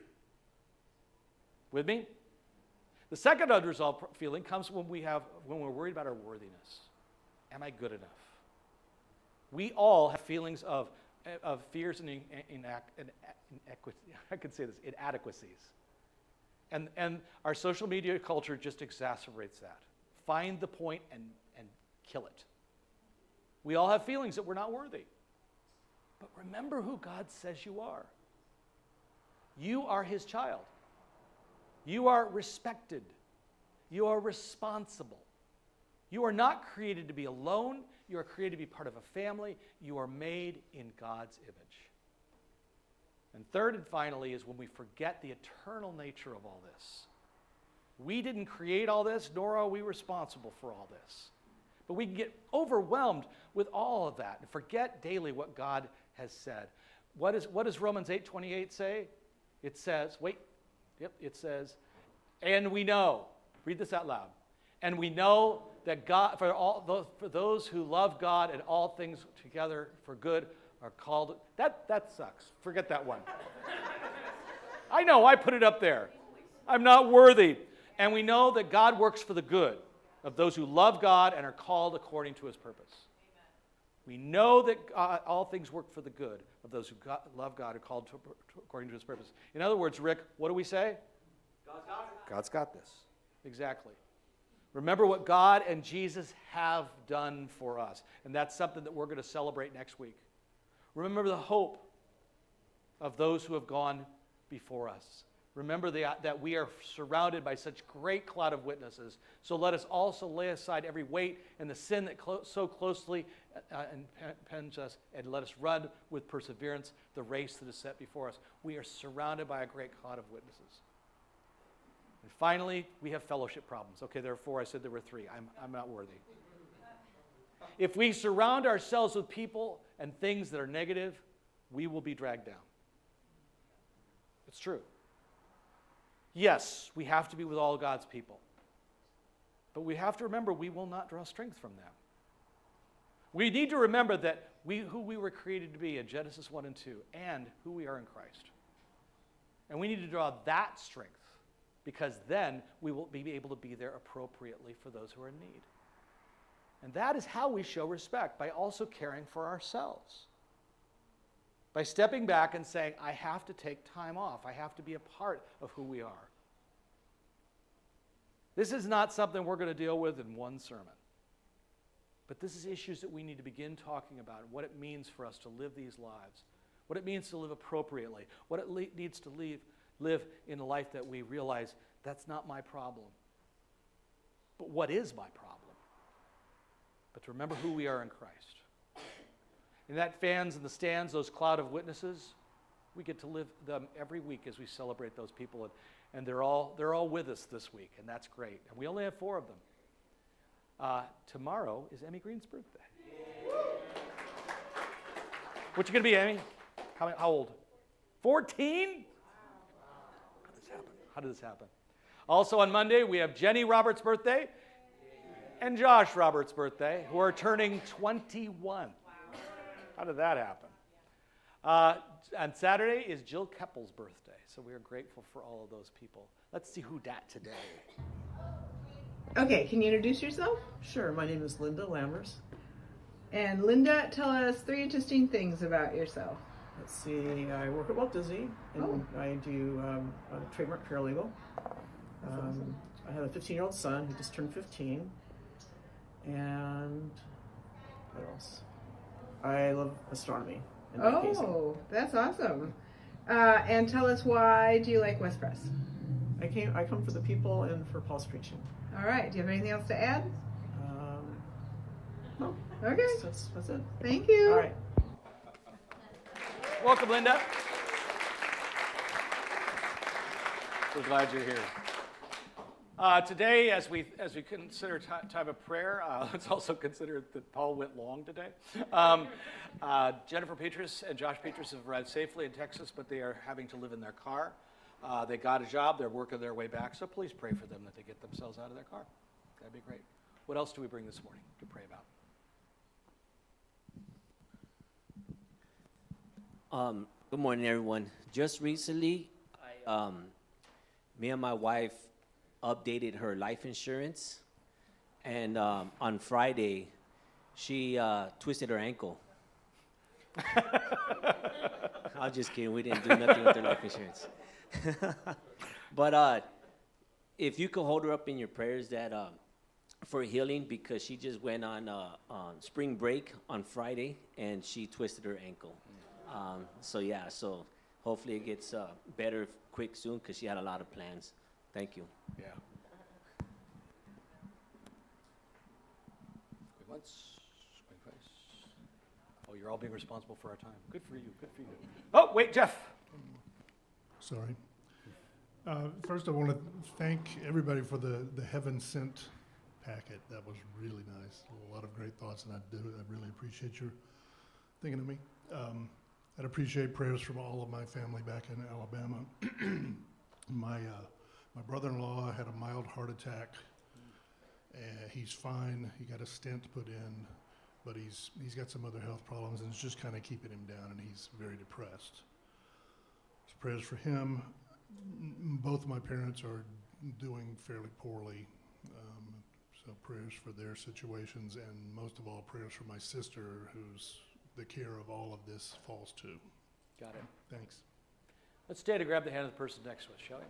With me? The second unresolved feeling comes when we have when we're worried about our worthiness. Am I good enough? We all have feelings of, of fears and in, in, in, in, I could say this, inadequacies. And, and our social media culture just exacerbates that. Find the point and, and kill it. We all have feelings that we're not worthy. But remember who God says you are. You are his child. You are respected. You are responsible. You are not created to be alone. You are created to be part of a family. You are made in God's image. And third and finally is when we forget the eternal nature of all this. We didn't create all this, nor are we responsible for all this. But we can get overwhelmed with all of that and forget daily what God has said. What, is, what does Romans eight twenty-eight say? It says, wait, yep, it says, and we know, read this out loud, and we know that God, for, all those, for those who love God and all things together for good are called, that, that sucks. Forget that one. I know, I put it up there. I'm not worthy. And we know that God works for the good of those who love God and are called according to his purpose. We know that God, all things work for the good of those who God, love God and are called to, to, according to his purpose. In other words, Rick, what do we say? God's got it. God's got this. Exactly. Remember what God and Jesus have done for us. And that's something that we're going to celebrate next week. Remember the hope of those who have gone before us. Remember the, that we are surrounded by such great cloud of witnesses. So let us also lay aside every weight and the sin that clo- so closely uh, impinges us, and let us run with perseverance the race that is set before us. We are surrounded by a great cloud of witnesses. And finally, we have fellowship problems. Okay, there are four. I said there were three. I'm, I'm not worthy. If we surround ourselves with people and things that are negative, we will be dragged down. It's true. Yes, we have to be with all God's people. But we have to remember we will not draw strength from them. We need to remember that we, who we were created to be in Genesis one and two, and who we are in Christ. And we need to draw that strength, because then we will be able to be there appropriately for those who are in need. And that is how we show respect, by also caring for ourselves. By stepping back and saying, I have to take time off. I have to be a part of who we are. This is not something we're going to deal with in one sermon. But this is issues that we need to begin talking about, what it means for us to live these lives, what it means to live appropriately, what it le- needs to leave, live in a life that we realize that's not my problem. But what is my problem? But to remember who we are in Christ. And that fans in the stands, those cloud of witnesses, we get to live them every week as we celebrate those people. And, and they're all they're all with us this week, and that's great. And we only have four of them. Uh, tomorrow is Emmy Green's birthday. What you going to be, Emmy? How, how old? fourteen? How did this happen? How did this happen? Also on Monday, we have Jenny Roberts' birthday and Josh Roberts' birthday, who are turning twenty-one. How did that happen? Uh, on Saturday is Jill Keppel's birthday, so we are grateful for all of those people. Let's see who dat today. Okay, can you introduce yourself? Sure, my name is Linda Lammers. And Linda, tell us three interesting things about yourself. Let's see, I work at Walt Disney, and Oh. I do um, a trademark paralegal. Um, I have a fifteen-year-old son who just turned fifteen. And what else? I love astronomy and gazing. Oh, that's awesome. Uh, and tell us, why do you like West Press? I came. I come for the people and for Paul's preaching. All right, do you have anything else to add? Um, no, Okay, that's, that's, that's it. thank you. All right. Welcome, Linda. So glad you're here. Uh, today, as we as we consider t- time of prayer, uh, let's also consider that Paul went long today. Um, uh, Jennifer Petrus and Josh Petrus have arrived safely in Texas, but they are having to live in their car. Uh, they got a job. They're working their way back, so please pray for them that they get themselves out of their car. That'd be great. What else do we bring this morning to pray about? Um, good morning, everyone. Just recently, I, um, me and my wife updated her life insurance, and um, on Friday, she uh, twisted her ankle. I was just kidding. We didn't do nothing with her life insurance. But uh, if you could hold her up in your prayers that uh, for healing, because she just went on uh, on spring break on Friday, and she twisted her ankle. Um, so yeah, so hopefully it gets uh, better quick soon, because she had a lot of plans. Thank you. Yeah. once. Swing face. Oh, you're all being responsible for our time. Good for you. Good for you. Oh, wait, Jeff. Sorry. Uh, first, I want to thank everybody for the, the Heaven Sent packet. That was really nice. A lot of great thoughts, and I do. I really appreciate your thinking of me. Um, I'd appreciate prayers from all of my family back in Alabama. my uh, my brother-in-law had a mild heart attack. And he's fine. He got a stent put in, but he's he's got some other health problems, and it's just kind of keeping him down, and he's very depressed. So prayers for him. M- Both my parents are doing fairly poorly, um, so prayers for their situations, and most of all, prayers for my sister, who's the care of all of this falls to. Got it. Thanks. Let's stay to grab the hand of the person next to us, shall we?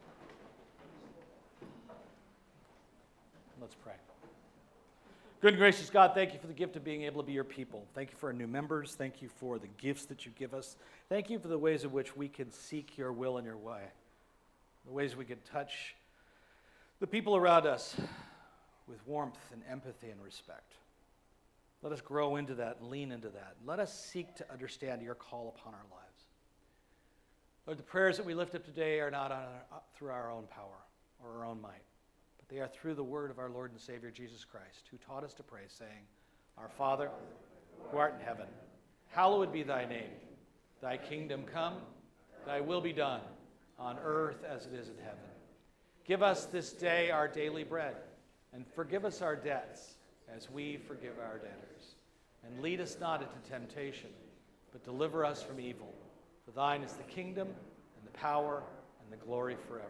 Let's pray. Good and gracious God, thank you for the gift of being able to be your people. Thank you for our new members. Thank you for the gifts that you give us. Thank you for the ways in which we can seek your will and your way. The ways we can touch the people around us with warmth and empathy and respect. Let us grow into that and lean into that. Let us seek to understand your call upon our lives. Lord, the prayers that we lift up today are not on our, through our own power or our own might. They are through the word of our Lord and Savior, Jesus Christ, who taught us to pray, saying, Our Father, who art in heaven, hallowed be thy name. Thy kingdom come, thy will be done, on earth as it is in heaven. Give us this day our daily bread, and forgive us our debts, as we forgive our debtors. And lead us not into temptation, but deliver us from evil. For thine is the kingdom, and the power, and the glory forever.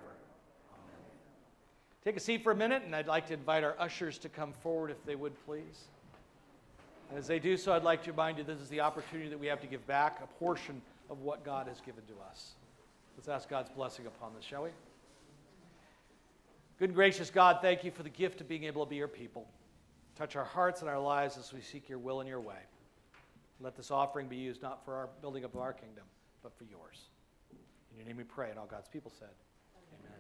Take a seat for a minute, and I'd like to invite our ushers to come forward if they would, please. And as they do so, I'd like to remind you this is the opportunity that we have to give back a portion of what God has given to us. Let's ask God's blessing upon this, shall we? Good and gracious God, thank you for the gift of being able to be your people. Touch our hearts and our lives as we seek your will and your way. Let this offering be used not for our building up of our kingdom, but for yours. In your name we pray, and all God's people said, amen.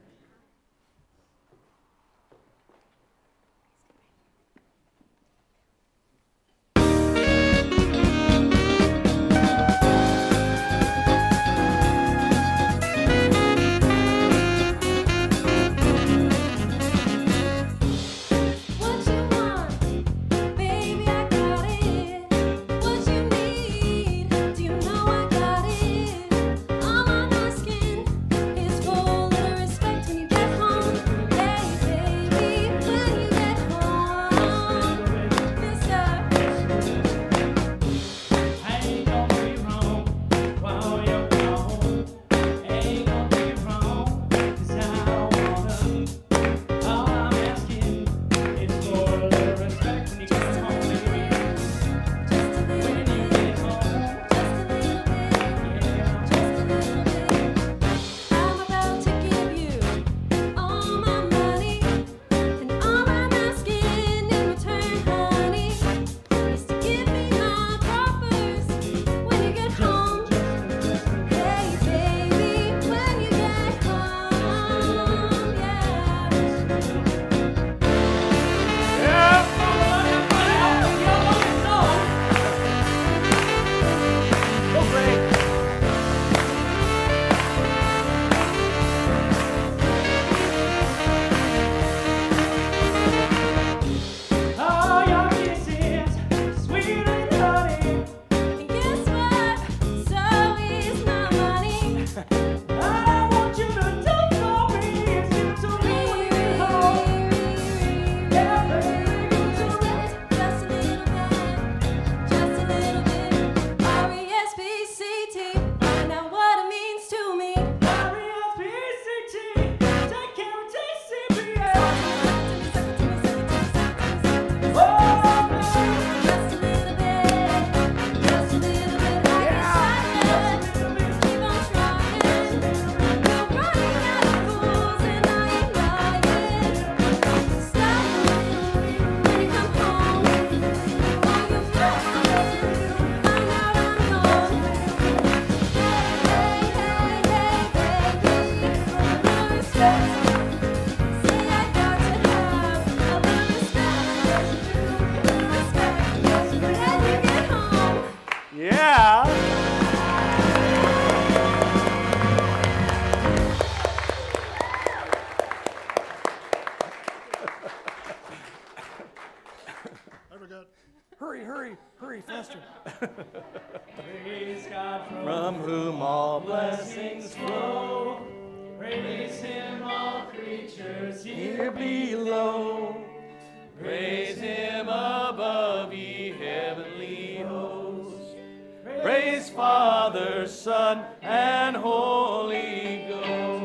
blessings flow. Praise him, all creatures Here below, praise him above, ye heavenly hosts. Praise Father, Son, and Holy Ghost.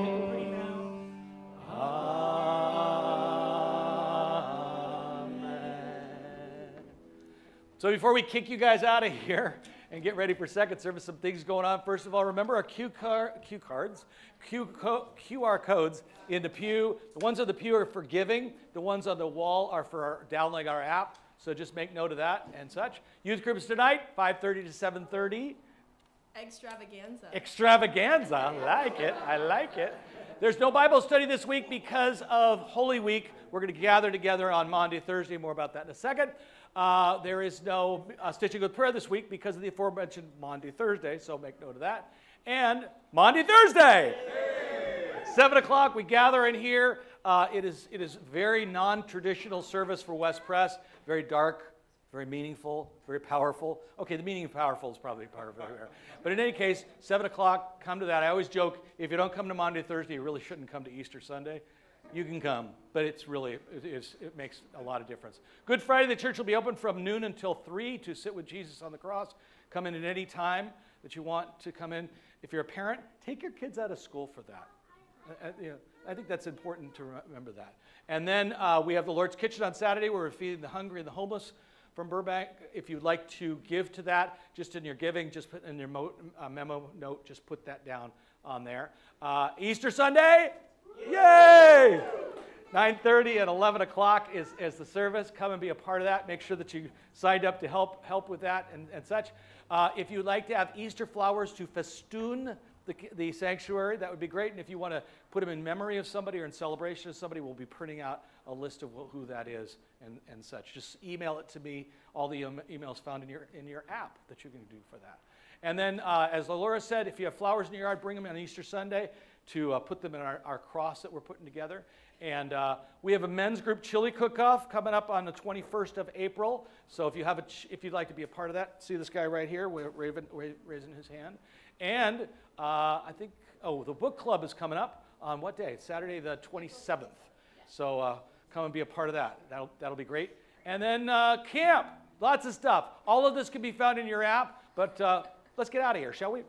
Amen. So before we kick you guys out of here and get ready for second service, some things going on. First of all, remember our Q, car, Q cards, Q, co, Q R codes in the pew. The ones on the pew are for giving. The ones on the wall are for our, downloading our app. So just make note of that and such. Youth groups tonight, five thirty to seven thirty. Extravaganza. Extravaganza. I like it. I like it. There's no Bible study this week because of Holy Week. We're going to gather together on Monday, Thursday. More about that in a second. Uh, there is no uh, Stitching with Prayer this week because of the aforementioned Monday, Thursday. So make note of that. And Monday, Thursday. seven o'clock, we gather in here. Uh, it is it is very non-traditional service for West Press. Very dark, very meaningful, very powerful. Okay, the meaning of powerful is probably powerful here. But in any case, seven o'clock, come to that. I always joke, if you don't come to Monday, Thursday, you really shouldn't come to Easter Sunday. You can come, but it's really, it, it's, it makes a lot of difference. Good Friday, the church will be open from noon until three to sit with Jesus on the cross. Come in at any time that you want to come in. If you're a parent, take your kids out of school for that. I, I, you know, I think that's important to remember that. And then uh, we have the Lord's Kitchen on Saturday where we're feeding the hungry and the homeless from Burbank. If you'd like to give to that, just in your giving, just put in your mo uh, memo note, just put that down on there. Uh, Easter Sunday, yay! nine thirty and eleven o'clock is, is the service. Come and be a part of that. Make sure that you signed up to help help with that and, and such. Uh, if you'd like to have Easter flowers to festoon the, the sanctuary, that would be great. And if you want to put them in memory of somebody or in celebration of somebody, we'll be printing out a list of who that is and, and such. Just email it to me, all the um, emails found in your, in your app that you can do for that. And then, uh, as Laura said, if you have flowers in your yard, bring them on Easter Sunday to uh, put them in our, our cross that we're putting together. And uh, we have a men's group chili cook-off coming up on the twenty-first of April. So if you have a ch if you'd like to be a part of that, see this guy right here, Raven, raising his hand. And uh, I think, oh, the book club is coming up on what day? Saturday the twenty-seventh. So uh, come and be a part of that. That'll, that'll be great. And then uh, camp, lots of stuff. All of this can be found in your app, but uh, let's get out of here, shall we?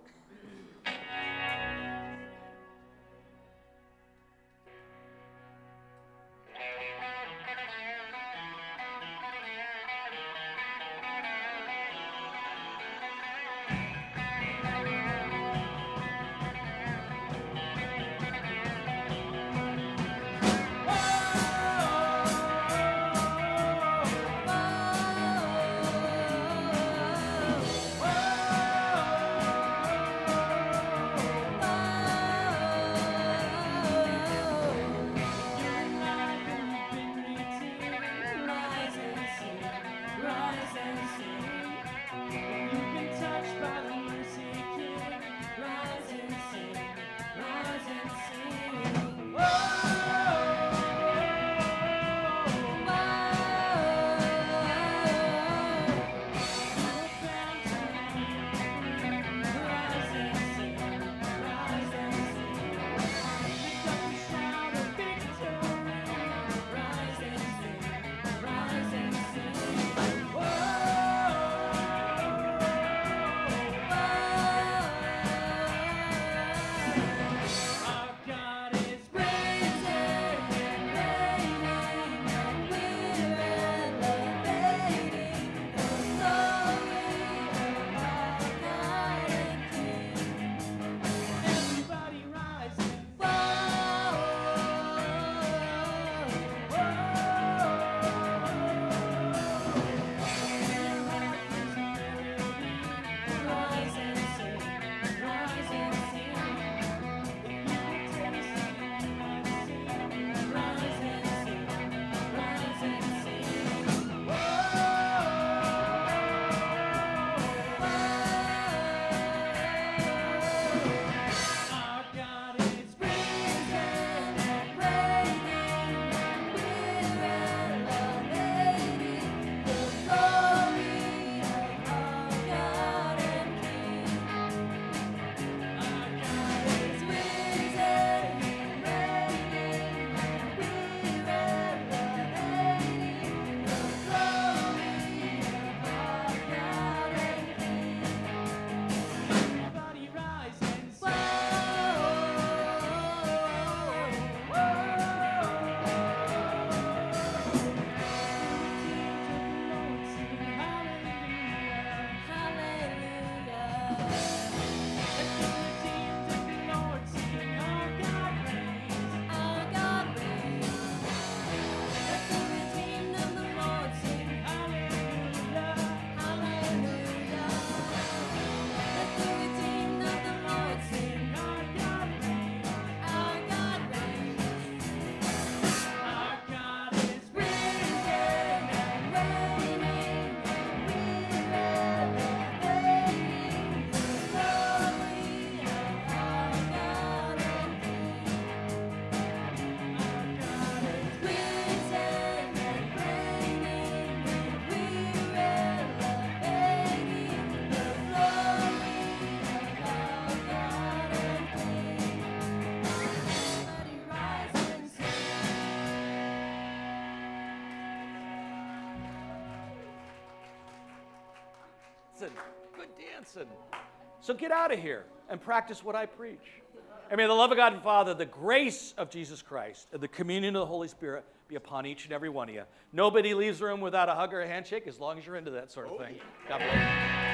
dancing. So get out of here and practice what I preach. And may the love of God and Father, the grace of Jesus Christ, and the communion of the Holy Spirit be upon each and every one of you. Nobody leaves the room without a hug or a handshake as long as you're into that sort of thing. God bless you.